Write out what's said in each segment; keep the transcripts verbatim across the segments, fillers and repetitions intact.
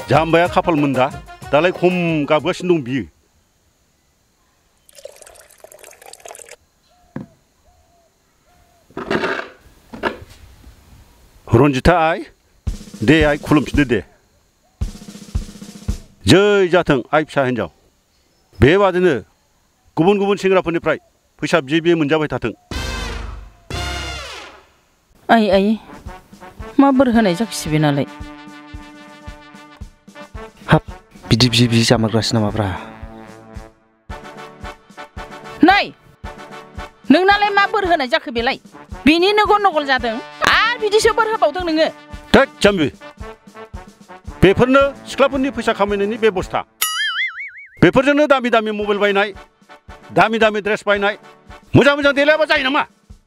जाम्बाया खाफाल मोनदा दालाय खम गाबगासिनो दं बियो। रन्जिता आइ दे आइ खुलुमफिनदो दे। जै जाथों आइ फिसा हिन्जाव। बेबादिनो गुबुन गुबुन सेंग्राफोरनिफ्राय फैसा बियै बियै मोनजाबाय थाथों। आइ आइ मा बोर होनाय जाखिसै बेनालाय? हाब बिदि बिदि बिदि जामारगासिनो नामाब्रा? नै नोंनालाय मा बोर होनाय जाखो बेलाय? बिनि नगल नगल जादों आरो बिदिसो बोर होबावदों नोङो? थोद जाम्बि, बेफोरनो सिख्लाफोरनि फैसा खामायनायनि बेबस्था। बेफोरजोंनो दामि दामि मबाइल बायनाय, दामि दामि ड्रेस बायनाय, मोजां मोजां देलायाबा जायो नामा?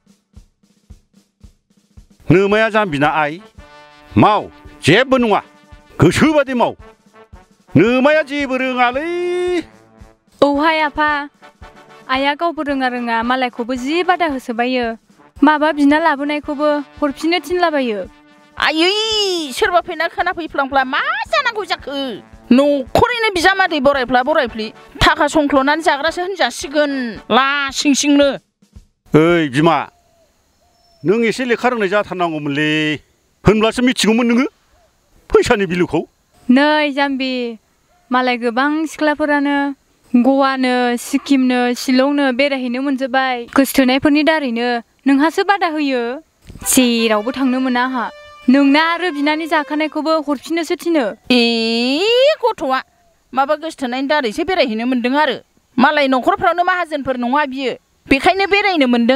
नोमाया जाम्बिना आइ, माव जेबो नङा, गोसोबादि माव। नोमाया जेबो रोङालै। औहाय आफा, आइया गावबो रोङा रोङा मालायखौबो जि बादा होसोबायो। माबा बिना लाबोनायखौबो हरफिननो थिनलाबायो। आयै सोरबा फैना खोनाफैफ्लांफ्ला मा जानांगौ जाखो? न'खरैनो बिजामादै बरायफ्ला बरायफ्लि थाखा संख्ल'नानै जाग्रासो होनजासिगोन लासिं सिंनो। ओइ बिमा, नों एसे लेखा रोंनाय जाथारनांगौमोनलै, होनब्लासो मिथिगौमोन नोङो फैसानि बिलुखौ। नै जाम्बि, मालाय गोबां सिख्लाफोरानो गवानो, सिक्किमनो, शिलंनो बेरायहैनो मोनजोब्बाय गोसथोनायफोरनि दारैनो। नोंहासो बादा होयो। जेरावबो थांनो मोना आंहा। नोंना आरो बिनानै जाखानायखौबो हरफिननोसो थिनो। ए गथ'आ माबा गोसथोनायनि दारैसो बेरायहैनो मोनदों आरो। मालाय न'खरफ्रावनो माहाजोनफोर नङा बियो, बेखायनो बेरायनो मोनदों।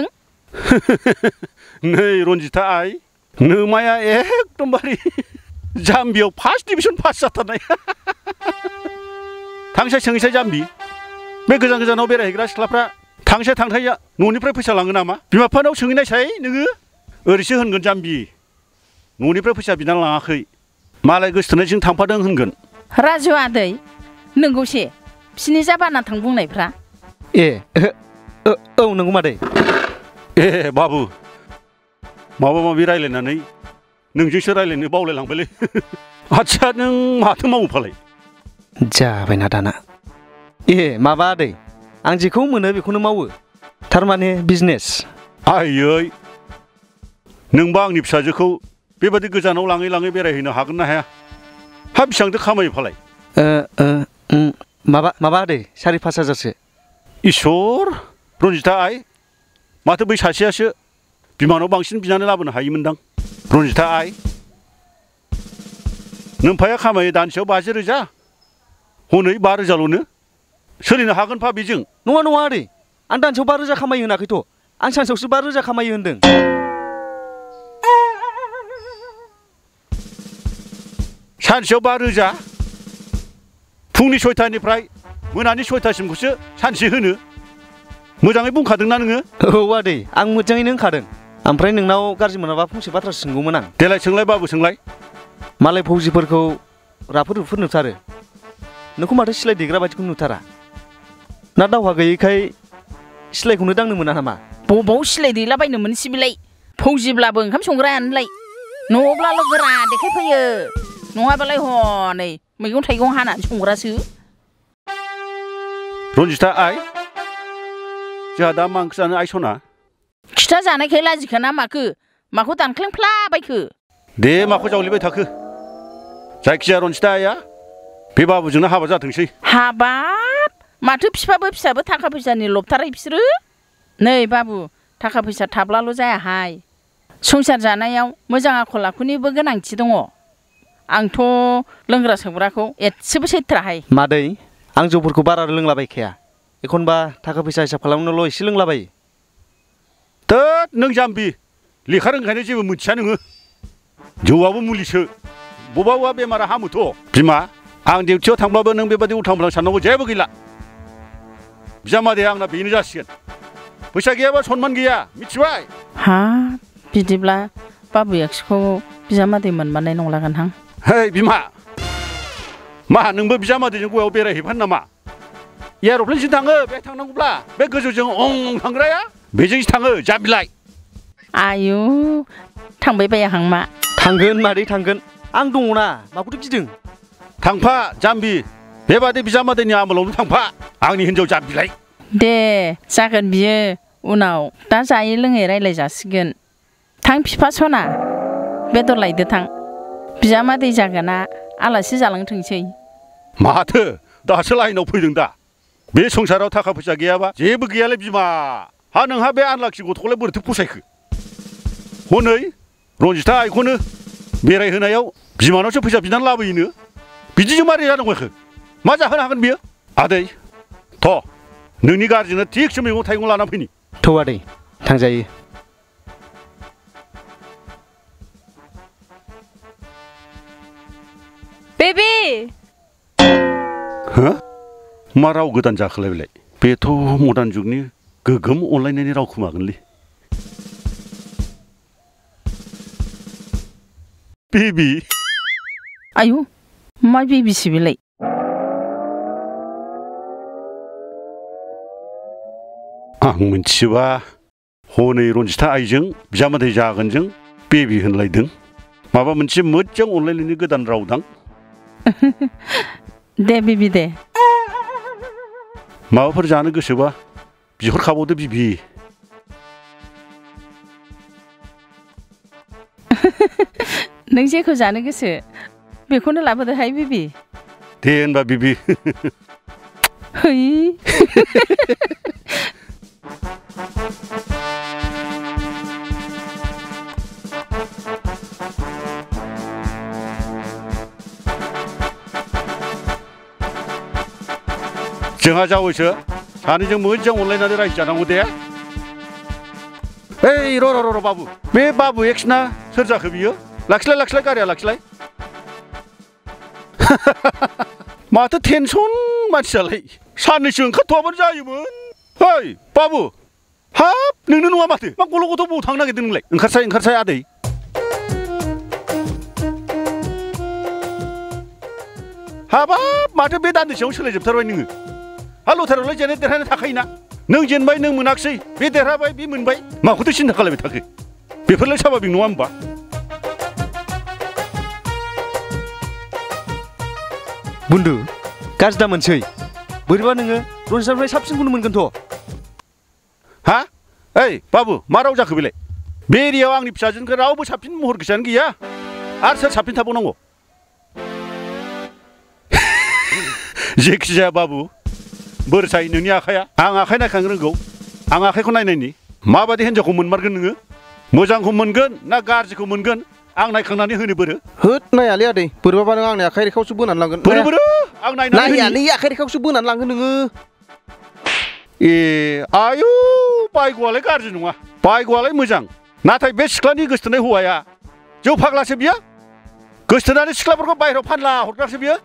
नै रन्जिता आइ, नोमाया एकदमबारे जाम्बियाव फार्स्ट डिभिजन पास जाथारनाय। थांसाय सोंसाय जाम्बि, बे गोजान गोजानाव बेरायहैग्रा सिख्लाफ्रा थांसाय थांसाय न'निफ्राय फैसा लाङो नामा? बिमा बिफानाव सोंहैनायसाय नोङो। ओरैसो होनगोन जाम्बि, न'निफ्राय फैसा बिनानै लाङाखै, मालाय गोसथोनायजों थांफादों होनगोन। राजु आदै, नोंगौसे बिसिनि जाबाना थां बुंनायफ्रा? ए औ नंगौ मादै। ए बाबु, माबा माबि रायज्लायनानै नोंजोंसो रायज्लायनो बावलायलांबायलै। आदसा नों माथो मावो फालाय? जाबायना दाना। ए माबा आदै, आं जेखौ मोनो बेखौनो मावो, थारमाने बिजनेस। आयै, नोंबा आंनि फिसाजोखौ बेबादि गोजानाव लाङै लाङै बेरायहैनो हागोन ना हाया? हा बेसेबांथो खामायो फालाय? माबा माबा आदै, सारि पास हाजारसो। इसोर, रन्जिता आइ, माथो बै सासेयासो बिमानाव बांसिन बिनानै लाबोनो हायोमोनदां। रन्जिता आइ, नोमफाया खामायो दानसेयाव बाजि रोजा, हनै बा रोजाल'नो सोलिनो हागोनफा बेजों? नङा नङा आदै, आं दानसेयाव बा रोजा खामायो होनाखैथ', आं सानसेयावसो बा रोजा खामायो होनदों। सानसेयाव बा रोजा? फुंनि सयथानिफ्राय मोनानि सयथासिमखौसो सानसे होनो? मोजाङै बुंखादोंना नोङो? औ आदै, आं मोजाङैनो होनखादों। ओमफ्राय नोंनाव गाज्रि मोनाबा फंसे बाथ्रा सोंगौमोन आं। देलाय सोंलाय बाबु सोंलाय। मालाय फौजिफोरखौ राफोद रुफोद नुथारो, नोंखौ माथो सिलाय देग्रा बायदिखौ नुथारा? ना दावहा गैयैखाय सिलायखौनो दांनो मोना नामा? बबाव सिलाय दैलाबायनो मोनसै बेलाय? फौजिब्लाबो ओंखाम संग्रायानोलाय, न'आवब्लाल' गोरा देखायफैयो, नङाबालाय हनै मैगं थाइगं हानानै संग्रासो। रन्जिता आइ, जोंहा दा मा ओंख्रि जानो आइ सना? खिथा जानायखाय लाजिखो ना माखो? माखौ दानख्लेंफ्ला बायखो? दे माखौ जावलिबाय थाखो? जायखिजाया रन्जिता आइया बे बाबुजोंनो हाबा जाथोंसै। हाबाब, माथो बिफाबो फिसाबो थाखा फैसानि लबथारै बिसोरो? नै बाबु, थाखा फैसा थाब्लाल' जायाहाय, संसार जानायाव मोजां आखल आखुनिबो गोनांथि दङ। आंथ' लोंग्रा सोबग्राखौ एसेबो सैथ्राहाय। मादै, आं जौफोरखौ बारा लोंलाबायखाया, एखनबा थाखा फैसा हिसाब खालामनोल' एसे लोंलाबायो। थोद नों जाम्बि, लेखा रोंखायनो जेबो मिथिया नोङो। जौआबो मुलिसो, बबा बबा बेमारा हामोथ'। बिमा, आं डिउटियाव थांब्लाबो नों बेबादि उल्थां फाल्थां साननांगौ जेबो गैला। बिजामादैया आंना बेनो जासिगोन। फैसा गैयाबा सनमान गैया, मिथिबाय? हा बिदिब्ला बाबु एक्सखौ बिजामादै मोनमारनाय नंलागोनहां। है बिमा, मा नोंबो बिजामादैजों गवायाव बेरायहैफानो नामा? एर'प्लेनजों थाङो बे थांनांगौब्ला, बे गोजौजों अं थांग्राया बेजोंसो थाङो जाम्बिलाय। आयु, थांबाय बायाहां मा? थांगोन मादै थांगोन, आं दङना, माखौथो गिदों? थांफा जाम्बि बेबादि बिजामादैनि आमोलावनो थांफा आंनि हिनजाव जाम्बिलाय दे जागोन बियो उनाव दा जायै लोङै रायज्लाय जासिगोन थां बिफा सना बेदर लायदो थां बिजामादै जागोना आलासि जालांथोंसै माथो दासो लाइनाव फैदों दा बे संसाराव थाखा फैसा गैयाबा जेबो गैयालै बिमा हा नोंहा बे आनलाखि गथ'खौलाय बोरैथो फसायखो हनै रनजिता आइखौनो बेरायहोनायाव बिमानावसो फैसा बिनानै लाबोयोनो बिदिजों मारै जानांगौ मा जाहोनो हागोन बियो आदै थ' नोंनि गारजेनो थिगसे मैगं थाइगं लाना फैनि थौ आदै थांजायो बेबी हो मा राव गोदान जाखोलाय बेलाय बेथ' मडार्न जुगनि गोगोम अनलायनायनि राव खोमागोनलै बेबी आयु मा बेबिसो बेलाय आं मिथियोबा हनै रनजिता आइजों बिजामादै जागोनजों बेबी होनलायदों माबा मोनसे मोजां अनलायनायनि गोदान रावदां दे बेबी दे माबाफोर जानो गोसोबा बिहरखाबावदो बिबि नों जेखौ जानो गोसो बेखौनो लाबोदोहाय बेबी दे होनबा बिबि है जोंहा जावैसो सानैजों मोजां अनलायनानै रायजो जानांगौ दे ओइ र' र' र' बाबु बे बाबु एक्सना सोर जाखो बियो लाखिलाय लाखिलाय गारिया लाखिलाय माथो टेनसन मानसियालाय साननैसो ओंखारथ'वाबानो जायोमोन ओइ बाबु हाब नोंनो नङा माथो मा गल' गथ' बबाव थांनो नागिरदों नोंलाय ओंखारसाय ओंखारसाय आदै हाबाब माथो बे दान्दिसेयावनो सोलायजोबथारबाय नोङो हा लटारियावलाय जेननाय देरहानाय थाखायोना नों जेनबाय नों मोनाखिसै बे देरहाबाय बे मोनबाय माखौथो सिन्था खालामबाय थाखो बेफोरलाय साभाबिक नङा होमबा बुन्दु गाज्रि दा मोनसै बोरैबा नोङो रनजितानिफ्राय साबसिनखौनो मोनगोनथ' हा ओइ बाबु मा राव जाखो बेलाय बे एरियायाव आंनि फिसाजोनिफ्राय रावबो साबसिन महर गोसायानो गैया आरो सोर साबसिन थाबावनांगौ जेखिजाया बाबु बोर जायो नोंनि आखाइया आं आखाइ नायखांनो रोंगौ आं आखाइखौ नायनायनि माबायदि हिन्जावखौ मोनमारगोन नोङो मोजांखौ मोनगोन ना गाज्रिखौ मोनगोन आं नायखांनानै होनो बोरो होद नायालै आदै बोरैबाबा नों आंनि आखाइ रेखायावसो बोनानै लांगोन बोरो बोरो आं नायनानै नायालै आखाइ रेखायावसो बोनानै लांगोन नोङो ए आयु बायग'आलाय गाज्रि नङा बायग'आलाय मोजां नाथाय बे सिख्लानि गोसथोनाय हौवाया जौ फाग्लासो बियो गोसथोनानै सिख्लाफोरखौ बाहेरायाव फानला हरग्रासो बियो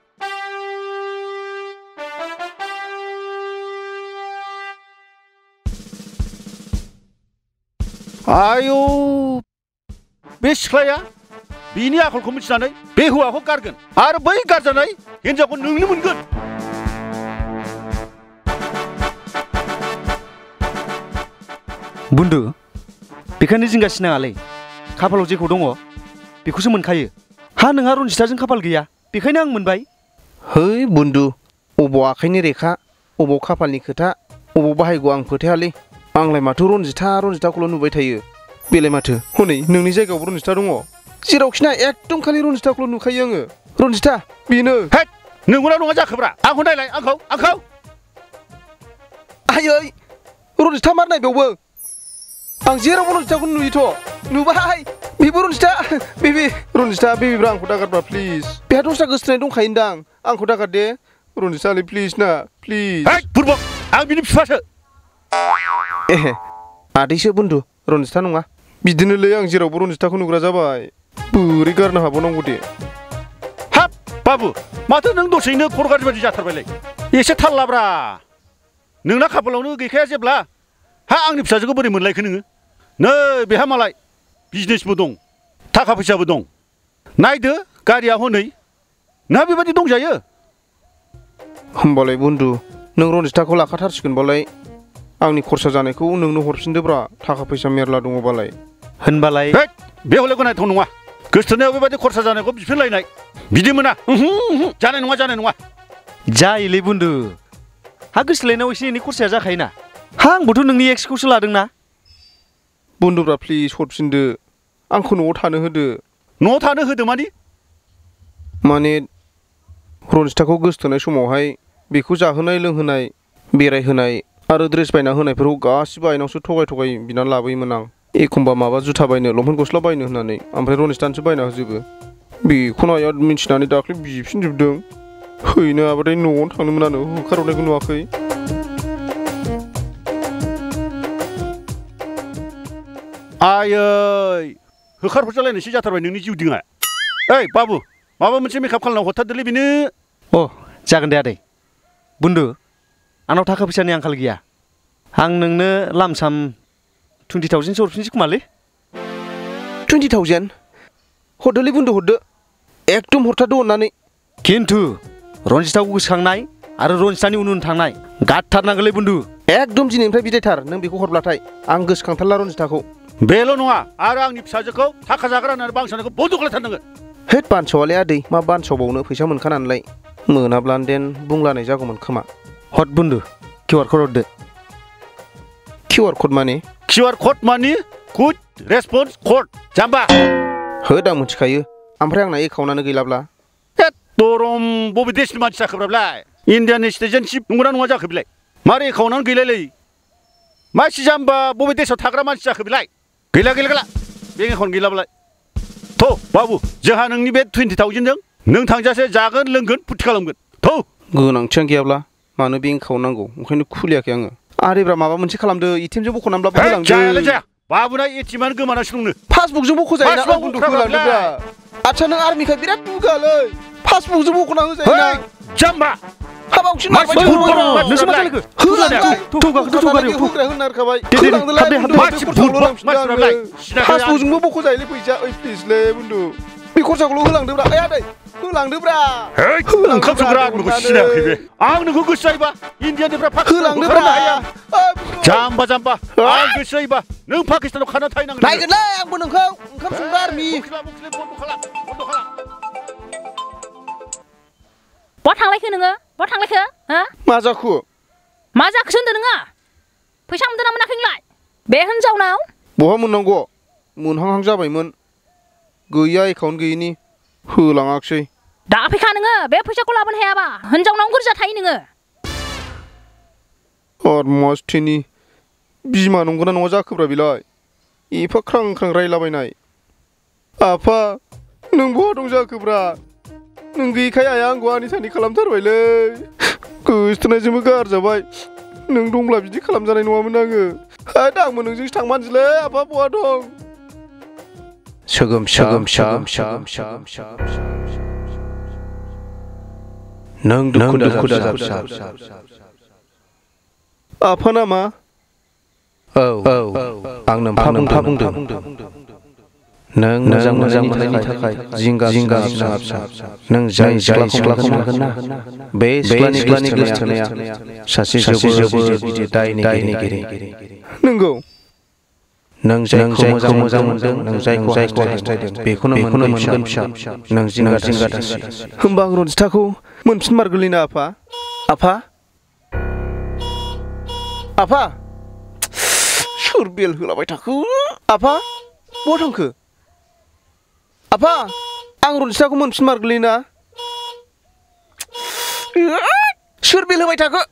आयु बे सिख्लाया बिनि आखलखौ मिथिनानै बे हौवाखौ गारगोन आरो बै गारजानाय हिन्जावखौ नोंनो मोनगोन बुन्दु बेखायनो जिंगासिनाङालै खाफालाव जेखौ दङ बेखौसो मोनखायो हा नोंहा रनजिताजों खाफाल गैया बेखायनो आं मोनबाय है बुन्दु अबाव आखाइनि रेखा अबाव खाफालनि खोथा अबाव बाहायगौ आं फोथायालै आंलाय माथो रनजिता रनजिताखौल' नुबाय थायो बेलाय माथो हनै नोंनि जायगायावबो रनजिता दङ जेरावखिना एकदम खालि रनजिताखौल' नुखायो आङो रनजिता बेनो हेद नंगौना नङा जाखोब्रा आंखौ नायलाय आंखौ आंखौ आयै रनजिता मार नायबावबो आं जेरावबो रनजिताखौ नुयोथ' नुबाय बेबो रनजिता बेबि रनजिता बेबिब्रा आंखौ दागारब्रा प्लिज बेहा दस्रा गोसोथोनाय दंखायोदां आंखौ दागार दे रनजितालै प्लिज ना प्लिज हेद बुरबक आं बिनि बिफासो एहे आदैसो बुन्दु रनजिता नङा बिदिनोलै आं जेरावबो रनजिताखौ नुग्रा जाबाय बोरै गारनो हाबावनांगौ दे हाब बाबु माथो नों दसेनो खर' गाज्रि बादि जाथारबायलाय एसे थाल लाब्रा नोंना खाफालावनो गैखाया जेब्ला हा आंनि फिसाजोखौ बोरै मोनलायखो नोङो नै बेहा मालाय बिजनेसबो दं थाखा फैसाबो दं नायदो गारिया हनै नोंहा बेबायदि दंजायो होमबालाय बुन्दु नों रनजिताखौ लाखाथारसिगोनबालाय आंनि खरसा जानायखौ नोंनो हरफिनदोब्रा थाखा फैसा मेरला दङबालाय होनबालाय बे हले गनायथाव नङा गोसथोनायाव बेबायदि खरसा जानायखौ बिफिनलायनाय बिदि मोना जानाय नङा जानाय नङा जायोलै बुन्दु हा गोसोलायनायाव एसे एनै खरसाया जाखायोना हा आंबोथ' नोंनि एक्सखौसो लादोंना बुन्दुफ्रा प्लिज हरफिनदो आंखौ न'आव थानो होदो न'आव थानो होदो मानि माने रनजिताखौ गोसोथोनाय समावहाय बेखौ जाहोनाय लोंहोनाय बेरायहोनाय आरो ड्रेस बायना होनायफोरखौ गासिबो आइनावसो थगाय थगाय बिनानै लाबोयोमोन आं एखमबा माबा जुथा बायनो लंपेन्ट गस्ला बायनो होननानै ओमफ्राय रनजितानोसो बायना होजोबो बेखौनो आइया मिन्थिनानै दाख्लै बिफिनजोबदों हैनो हाबाथाय न'आवनो थांनो मोनानो होखारहरनायखौ नुवाखै आयै होखारहरजालायनायसो जाथारबाय नोंनि जिउ दिङा ओइ बाबु माबा मोनसे मेकआप खालामना हरथारदोलै बेनो अ जागोन दे आदै बुन्दु आंनाव थाखा फैसानि आंखाल गैया आं नोंनो लामसाम टुवेन्टि थावजेन्डसो हरफिनसै खोमालै टुवेन्टि थावजेन्ड हरदोलै बुन्दु हरदो एकदम हरथारदो अननानै खिन्थु रनजिताखौ गोसोखांनाय आरो रनजितानि उन उन थांनाय गारथारनांगोनलै बुन्दु एकदम दिनैनिफ्राय बिदायथार नों बेखौ हरब्लाथाय आं गोसोखांथारला रनजिताखौ बेल' नङा आरो आंनि फिसाजोखौ थाखा जाग्रा होननानै बांसावनायखौ बन्द' खालामथारनांगोन हेद बानसावालै आदै मा बानसावबावनो फैसा मोनखानानैलाय मोनाब्लानो देन बुंलानाय जागौमोन खोमा हट बुन्दु किउआर कड हरदो किउआर कड माने किउआर कड माने कुइक रेसपन्स कड जाम्बा होद आं मिथिखायो ओमफ्राय आंना एकाउन्टानो गैलाब्ला हेद दरम बबे देशनि मानसि जाखोब्रालाय इण्डियानि सिटिजेनशिप नंगौना नङा जाखो बेलाय मारै एकाउन्टानो गैलायलै मासि जाम्बा बबे देशआव थाग्रा मानसि जाखो बेलाय गैला गैला गैला बेंक एकाउन्ट गैलाब्लाय थ' बाबु जोंहा नोंनि बे टुवेन्टि थावजेन्डजों नों थांजासे जागोन लोंगोन फुरथि खालामगोन थ' गोनांथियानो गैयाब्ला मानो बेंक एकाउन्ट नांगौ ओंखायनो खुलियाखै आङो आरेब्रा माबा मोनसे खालामदो एटिएमजों बख'नानैब्लाबो होलांदो जायालै जाया बाबुना एटिएमानो गोमानासो दंनो पासबुकजों बख'जायोना बुन्दु होलांदोब्रा आच्छा नों आर्मिखाय बिराद दुगालै पासबुकजों बख'ना होजायोना जाम्बा हाबावसिन नोंसो मा जालायखो पासबुकजोंबो बख'जायोलै फैसा ओइ प्लिजलै बुन्दु बे खरसाखौल' होलांदोब्रा ओइ आदै होलांदोब्रा ओंखाम संग्रा आदमिखौ सिनायाखै बे आं नोंखौ गोसो जायोबा इण्डियानिफ्राय पाकिस्तानाव खारनो हाया जाम्बा जाम्बा आं गोसो जायोबा नों पाकिस्तानाव खारना थाहैनांगोन नायगोनलै आंबो नोंखौ ओंखाम संग्रा आर्मि बहा थांलायखो नोङो बहा थांलायखो हो मा जाखो मा जाखोसो होनदों नोङो फैसा मोनदों ना मोनाखै नोंलाय बे हिनजावनाव बहा मोननांगौ मोनहांहां जाबायमोन गैया एकाउन्ट गैयिनि होलाङाखिसै दा फैखा नोङो बे फैसाखौ लाबोनो हायाबा हिनजावनाव गोरजा थायो नोङो मस्थिनि बिमा नंगौना नङा जाखोब्रा बेलाय एफा ख्रां ख्रां रायलाबायनाय आफा नों बहा दं जाखोब्रा नों गैयैखाय आइया आंखौ आनि सानि खालामथारबायलै गोसोथोनायजोंबो गारजाबाय नों दंब्ला बिदि खालामजानाय नङामोन आङो होद आंबो नोंजोंसो थांमानोसैलै आफा बहा दं सोगोम सोगोम सोगोम सोगोम सोगोम नों दुखु दुखु दाजा आफा नामा औ औ आं नोम्फा बुंफा बुंदों नों मोजां मोजां मोननायनि थाखाय जिंगा जिंगा फिसा फिसा नों जाय सिख्लाखौ मोनगोन ना बे सिख्लानि गोसोथोनाया सासे जोबोर गिदिर दायनिगिरि नंगौ नों जायखौ मोजां मोनदों नों जायखौ जायखौ हास्थायदों बेखौनो मोनगोन फिसा नों जिंगा जिंगा दासि होमबा आं रनजिताखौ मोनफिनमारगोनलै ना आफा आफा आफा सोर बेल होलाबाय थाखो आफा बहा थांखो आफा आं रनजिताखौ मोनफिनमारगोनलै ना सोर बेल होबाय थाखो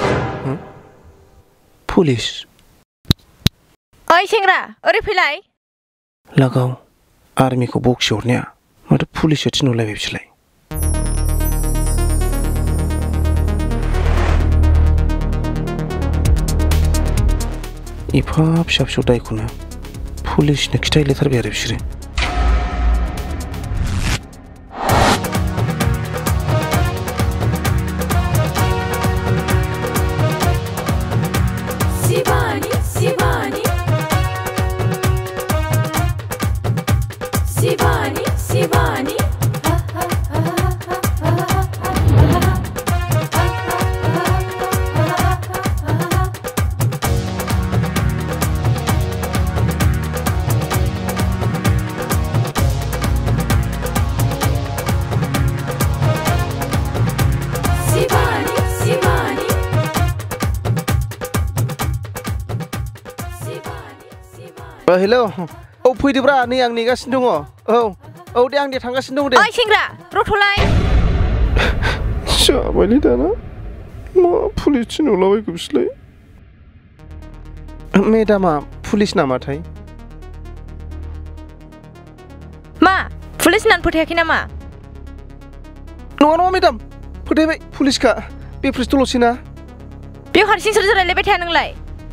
पुलिस ओइ सेंग्रा ओरै फैलाय लागाव आर्मिखौ बखि हरनाया माथो पुलिससो थिनहरलायबाय बिसोरलाय एफा फिसा फिसौ दायखौनो पुलिसनो खिथाहैलायथारबाय आरो बिसोरो हेल' औ फैदोब्रा नै आं नेगासिनो दङ औ औ दे आं दे थांगासिनो दङ दे ओइ सेंग्रा रथ'लाय जाबायलै दाना मा पुलिस थिनहरलाबायखो बिसोरलाय मेडामा पुलिस नामाथाय मा पुलिस होननानै फोथायाखै नामा नङा नङा मेडाम फोथायबाय पुलिसखा बे प्रिस्टल'सै ना बेयाव हारसिं सोर रायलायबाय थाया नोंलाय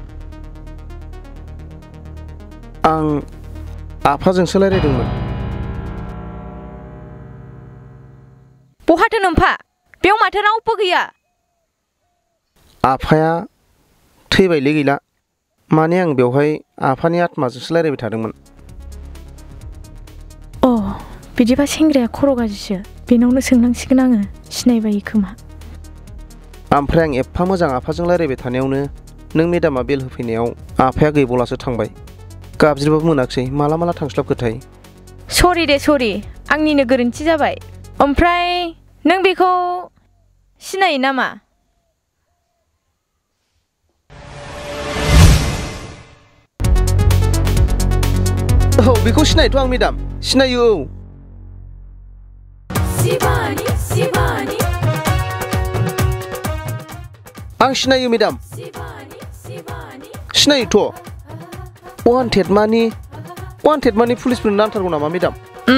आं आफाजोंसो रायलायदोंमोन बहाथो नोमफा बेयाव माथो रावबो गैया आफाया थैबायलै गैला माने आं बेवहाय आफानि आत्माजोंसो रायलायबाय थादोंमोन अ बिदिबा सेंग्राया खर' गाज्रिसो बेनावनो सोंनांसिगोन आङो सिनायबायो खोमा ओमफ्राय आं एफा मोजां आफाजों रायलायबाय थानायावनो नों मेडामा बेल होफैनायाव आफाया गैबावलासो थांबाय गाबज्रिबाबो मोनाखिसै माला माला थांस्लाबखोथाय सरि दे सरि आंनिनो गोरोन्थि जाबाय ओमफ्राय नों बेखौ सिनायो नामा औ बेखौ सिनायोथ' आं मेडाम सिनायो औ आं सिनायो मेडाम सिनायोथ' वान्टेड मानि वान्टेड मानि पुलिसफोरनो नांथारगौ नामा मेडाम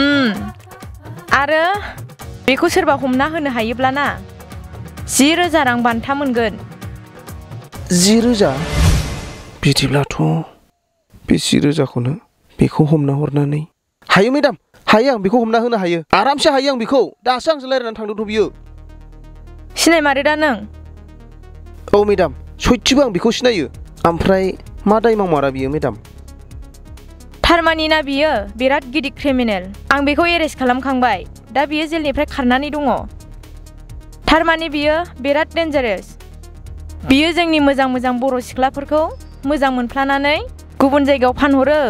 आरो बेखौ सोरबा हमना होनो हायोब्लाना जि रोजा रां बान्था मोनगोन जि रोजा बिदिब्लाथ' बे जि रोजाखौनो बेखौ हमना हरनानै हायो मेडाम हायो आं बेखौ हमना होनो हायो आरामसे हायो आं बेखौ दासो आंजों रायलायनानै थांदोंथ' बियो सिनायमारो दा नों औ मेडाम सयथिबो आं बेखौ सिनायो ओमफ्राय मा दाय मावमारा बियो मेडाम थारमानि ना बियो बिराद गिदिर क्रिमिनेल आं बेखौ एरेस्ट खालामखांबाय दा बियो जेलनिफ्राय खारनानै दङ थारमानि बियो बिराद डेन्जारास बियो जोंनि मोजां मोजां बर' सिख्लाफोरखौ मोजां मोनफ्लानानै गुबुन जायगायाव फानहरो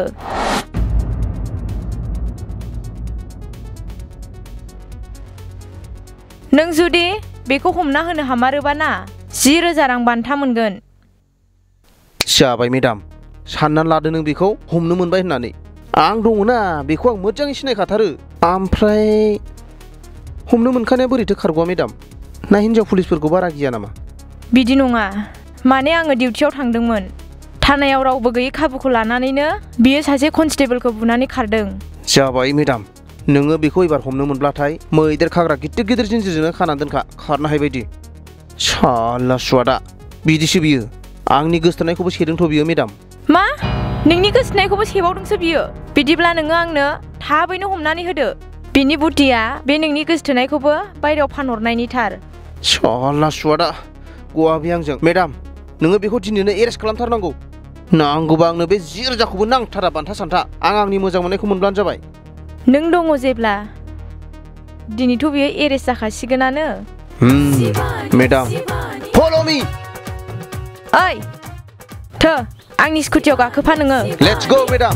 नों जुदि बेखौ हमना होनो हामारोबा ना जि रोजा रां बान्था मोनगोन जाबाय मेडाम साननानै लादो नों बेखौ हमनो मोनबाय होननानै आं दङना बेखौ आं मोजाङै सिनायखाथारो ओमफ्राय हमनो मोनखानाया बोरैथो खारग'आ मेडाम ना हिनजाव पुलिसफोरखौ बारा गिया नामा बिदि नङा माने आङो डिउटियाव थांदोंमोन थानायाव रावबो गैयै खाबुखौ लानानैनो बियो सासे कनस्टेबोलखौ बुनानै खारदों जाबाय मेडाम नोङो बेखौ एबार हमनो मोनब्लाथाय मैदेर खाग्रा गिदिर गिदिर जिन्जिरजोंनो खानानै दोनखा खारनो हायबायदि साला सुवादा बिदिसो बियो आंनि गोसोथोनायखौबो सेदोंथ' बियो मेडाम मा नोंनि गोसोथोनायखौबो सेबावदोंसो बियो बिदिब्ला नोङो आंनो थाबैनो हमनानै होदो बिनि बुद्धिया बे नोंनि गोसोथोनायखौबो बायरायाव फानहरनायनि थार साला सुवादा गवा बे आंजों मेडाम नोङो बेखौ दिनैनो एरेस्ट खालामथारनांगौ नांगौबा आंनो बे जि रोजाखौबो नांथारा बान्था सान्था आं आंनि मोजां मोननायखौ मोनब्लानो जाबाय नों दङ जेब्ला दिनैथ' बियो एरेस्ट जाखासिगोनानो मेडाम फल' मी ओइ थो आंनि स्कुटियाव गाखोफा नोङो लेट्स गो मेडाम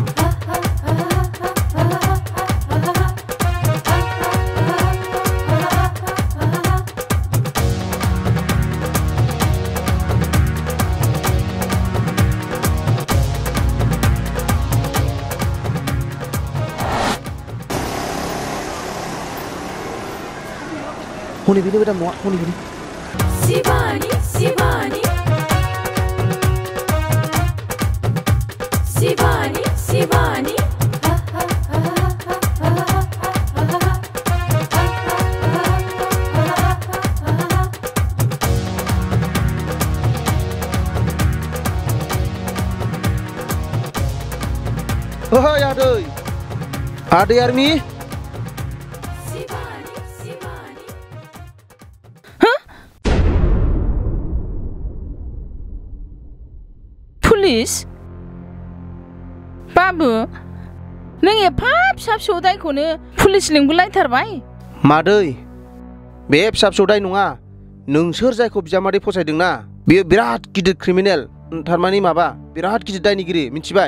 हनै बेनो मेडाम नङा हनै बेनो Sivani, Sivani, Sivani, Sivani. ओइ आदै आदै आर्मि पुलिस बाबु नों एफा फिसा फिसौ दायखौनो पुलिस लिंबोलायथारबाय मादै बे फिसा फिसौ दाय नङा नोंसोर जायखौ बिजामादै फसायदोंना बेयो बिराद गिदिर क्रिमिनेल थारमानि माबा बिराद गिदिर दायनिगिरि मिथिबाय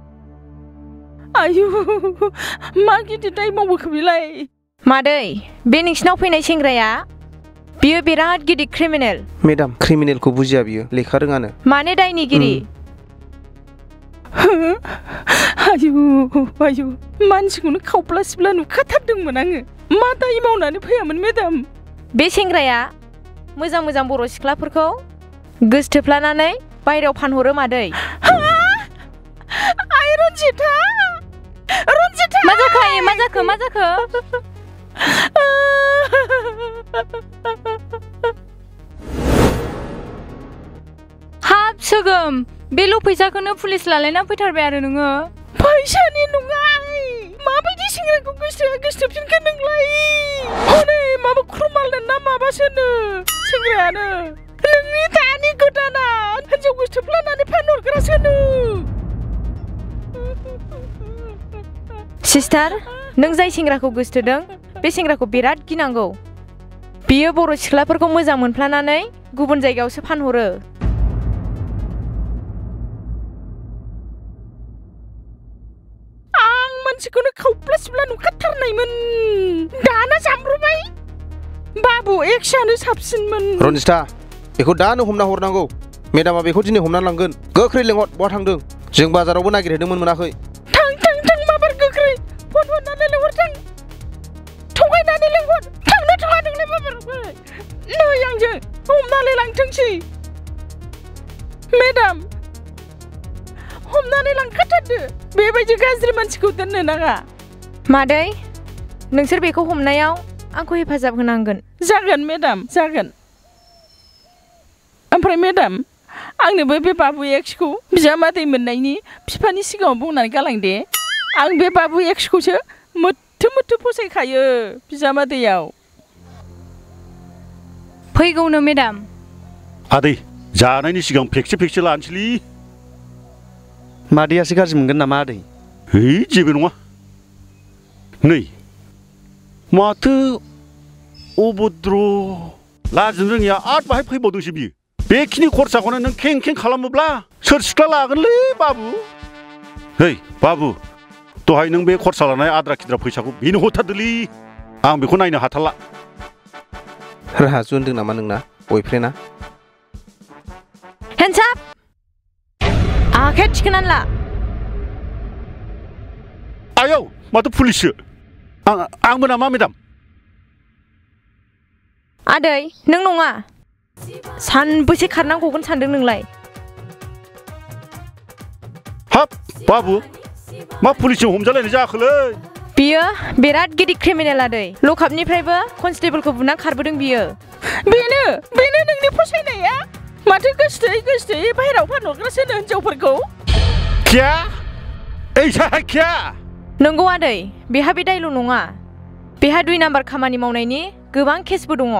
आयु मा गिदिर दाय मावबोखो बेलाय मादै बे नोंसिनाव फैनाय सेंग्राया बियो बिराद गिदिर क्रिमिनेल मेडाम क्रिमिनेलखौ बुजिया बियो लेखा रोङानो माने दायनिगिरि आयु आयु मानसिखौनो खावब्ला सिब्ला नुखाथारदोंमोन आङो मा दाय मावनानै फैयामोन मेडाम बे सेंग्राया मोजां मोजां बर' सिख्लाफोरखौ गोसथोफ्लानानै बायहेरायाव फानहरो मादै आइ रन्जिता रन्जिता मा जाखो आयै मा जाखो मा जाखो हाब सोगोम बेल' फैसाखौनो पुलिस लालायना फैथारबाय आरो नोङो फैसानि नङा माबायदि सेंग्राखौ गोसोआ गोसोफिनखो नोंलाय हनै माबा खुरमालनो ना माबासोनो सेंग्रायानो नोंनि दानि गोदाना हिन्जाव गोसोफ्लानानै फानहरग्रासोनो सिस्टार नों जाय सेंग्राखौ गोसथोदों बे सेंग्राखौ बिराद गिनांगौ बियो बर' सिख्लाफोरखौ मोजां मोनफ्लानानै गुबुन जायगायावसो फानहरो आं मानसिखौनो खावब्ला सिब्ला नुखाथारनायमोन दाना जामब्रबाय बाबु एक्सआनो साबसिनमोन रन्जिता बेखौ दानो हमना हरनांगौ मेडामा बेखौ दिनै हमना लांगोन गोख्रै लेंहर बहा थांदों जों बाजारावबो नागिरहैदोंमोन मोनाखै थां थां थां माबार गोख्रै फन हरनानै लेंहर थां थगायनानै लेंहर थांनो थाङा नोंलाय माबार नै आंजों हमनानै लांथोंसै मेडाम हमनानै लांखाथारदो बेबायदि गाज्रि मानसिखौ दोननो नाङा मादै नोंसोर बेखौ हमनायाव आंखौ हेफाजाब होनांगोन जागोन मेडाम जागोन ओमफ्राय मेडाम आंनोबो बे बाबु एक्सखौ बिजामादै मोननायनि बिफानि सिगाङाव बुंनानै गालां दे आं बे बाबु एक्सखौसो मोथो मोथो फसायखायो बिजामादैयाव फैगौनो मेडाम आदै जानायनि सिगां फेक्से फेक्से लानोसैलै मादैयासो गाज्रि मोनगोन नामा आदै है जेबो नङा नै माथो अभद्र लाजिनो रोङिया आरो बाहाय फैबावदोंसो बियो बेखिनि खरसाखौनो नों खें खें खालामोब्ला सोर सिख्ला लागोनलै बाबु है बाबु दहाय नों बे खरसा लानाय आद्रा खिद्रा फैसाखौ बेनो हरथारदोलै आं बेखौ नायनो हाथारला राजु होनदों नामा नोंना बयफ्रेन्डआ हेन्डस आप आखाइ थिखोनानै ला आयौ माथो पुलिससो आं आंबो नामा मेडाम आदै नों नङा सानबैसे खारनांगौ गगोन सानदों नोंलाय हाब बाबु मा पुलिसजों हमजालायनाय जाखोलै बियो बिराद गिदिर क्रिमिनेल आदै लकआपनिफ्रायबो कनस्टेबलखौ बुना खारबोदों बियो बेनो बेनो नोंनि फसायनाया माथो गोसथोयै गोसथोयै बाहेरायाव फानहरग्रासोनो हिन्जावफोरखौ क्या ऐसा है क्या नंगौ आदै बेहा बे दायल' नङा बेहा दुइ नाम्बार खामानि मावनायनि गोबां केसबो दङ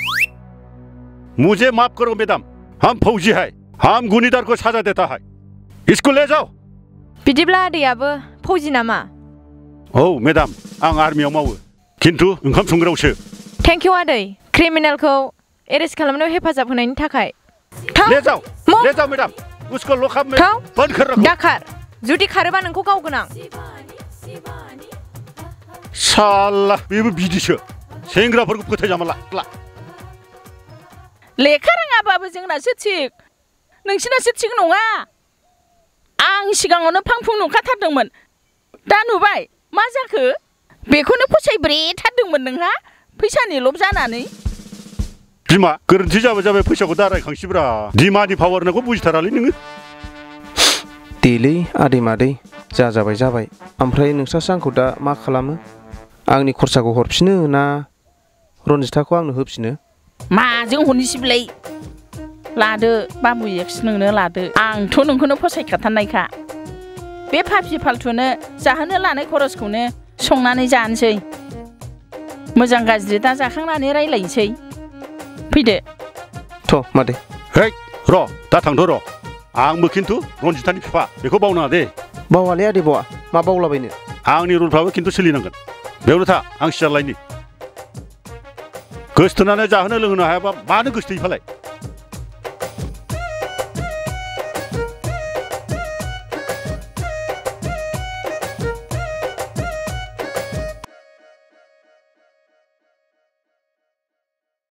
मुझे माफ करो मैडम हम फौजी है हम गुनीदार को सजा देता है इसको ले जाओ बिदिब्ला आदैयाबो फौजी नामा औ मेडाम आं आर्मियाव मावो खिन्थु ओंखाम संग्रायावसो थेंक इउ आदै क्रिमिनेलखौ एरेस्ट खालामनायाव हेफाजाब होनायनि थाखाय ले जाओ ले जाओ मैडम उसको लॉकअप में बंद कर रखो दाखार जुदि खारोबा नोंखौ गावगोन आं साला बेबो बिदिसो सेंग्राफोरखौ फोथायजामाला ला लेखा रोङाबाबो जोंनासो थिग नोंसिनासो थिग नङा आं सिगाङावनो फांफुं नुखाथारदोंमोन दा नुबाय मा जाखो बेखौनो फसायब्रेथारदोंमोन नोंहा फैसानि लब जानानै बिमा गोरोन्थि जाबाय जाबाय फैसाखौ दा रायखांसैब्रा दिमानि पावार होननायखौ बुजिथारालै नोङो देलै आदै मादै जा जाबाय जाबाय ओमफ्राय नोंस्रासो आंखौ दा मा खालामो आंनि खरसाखौ हरफिनो ना रन्जिताखौ आंनो होफिनो माजों हरनोसैलाय लादो बाबु एक्स नोंनो लादो आंथ' नोंखौनो फसायखाथारनायखा बे फाफि फाल्थुनो जाहोनो लानाय खरसखौनो संनानै जानोसै मोजां गाज्रि दा जाखांनानै रायलायनोसै फैदो थ' मादै है र' दा थांथ' र' आंबो खिन्थु रन्जितानि बिफा बेखौ बावनाङा दे बावालै आदै बावा मा बावलाबायनो आंनि रुलफ्राबो खिन्थु सोलिनांगोन बेयावनो था आं सियारलायनि गोसथोनानै जाहोनो लोंहोनो हायाबा मानो गोसथोयै फालाय